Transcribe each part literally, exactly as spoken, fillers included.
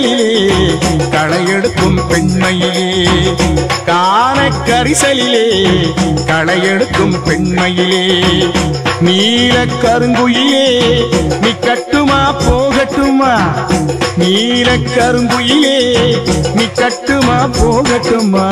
கரிசலிலே களையெடுக்கும் பெண்மையிலே காண கரிசலிலே களையெடுக்கும் பெண்மையிலே நீல கருங்குயிலே நீ கட்டுமா போகட்டுமா நீல கருங்குயிலே நீ கட்டுமா போகட்டுமா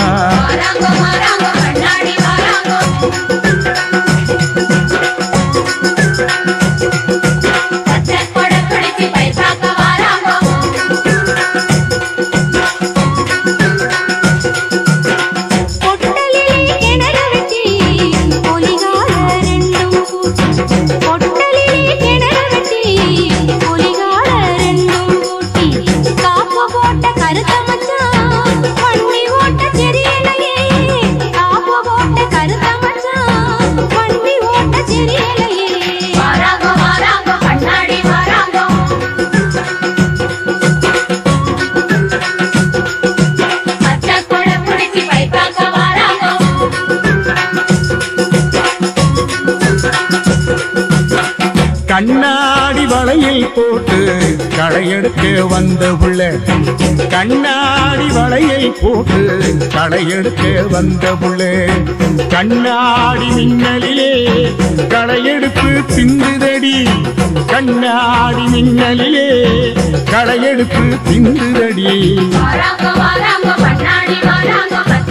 கண்ணாடி வளையில் போட்டு களையெடுக்க வந்த புள்ள கண்ணாடி வளையில் போட்டு களையெடுக்க வந்த புள்ள கண்ணாடி மின்னலிலே களையெடுப்பு திந்துதடி கண்ணாடி மின்னலிலே களையெடுப்பு திந்துதடி